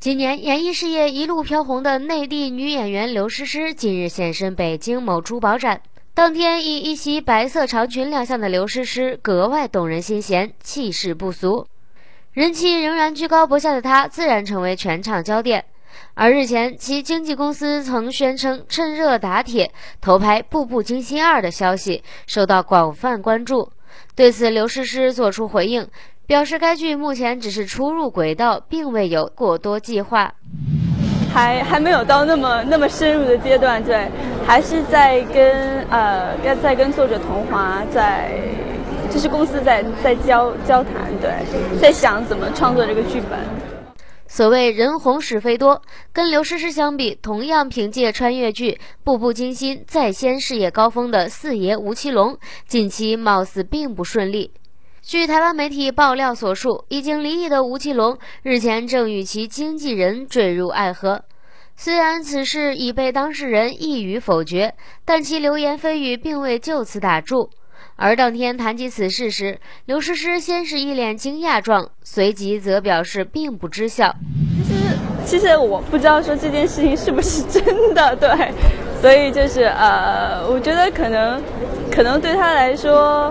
今年演艺事业一路飘红的内地女演员刘诗诗近日现身北京某珠宝展，当天以一袭白色长裙亮相的刘诗诗格外动人心弦，气势不俗。人气仍然居高不下的她，自然成为全场焦点。而日前，其经纪公司曾宣称趁热打铁投拍《步步惊心2》的消息受到广泛关注。对此，刘诗诗作出回应，表示该剧目前只是初入轨道，并未有过多计划， 还没有到那么深入的阶段，对，还是在跟作者桐华就是公司在交谈，对，在想怎么创作这个剧本。 所谓人红是非多，跟刘诗诗相比，同样凭借穿越剧《步步惊心》再掀事业高峰的四爷吴奇隆，近期貌似并不顺利。据台湾媒体爆料所述，已经离异的吴奇隆日前正与其经纪人坠入爱河。虽然此事已被当事人一语否决，但其流言蜚语并未就此打住。而当天谈及此事时，刘诗诗先是一脸惊讶状，随即则表示并不知晓。 其实我不知道说这件事情是不是真的，对，所以就是我觉得可能对他来说，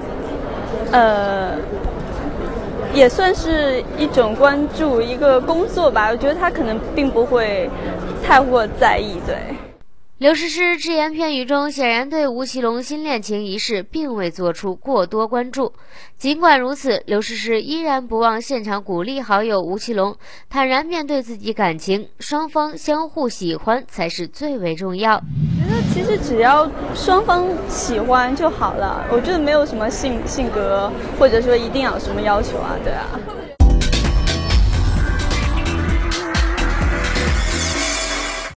也算是一种关注，一个工作吧。我觉得他可能并不会太过在意，对。 刘诗诗只言片语中显然对吴奇隆新恋情一事并未做出过多关注。尽管如此，刘诗诗依然不忘现场鼓励好友吴奇隆，坦然面对自己感情，双方相互喜欢才是最为重要。 我觉得其实只要双方喜欢就好了，我觉得没有什么性格或者说一定要有什么要求啊，对啊。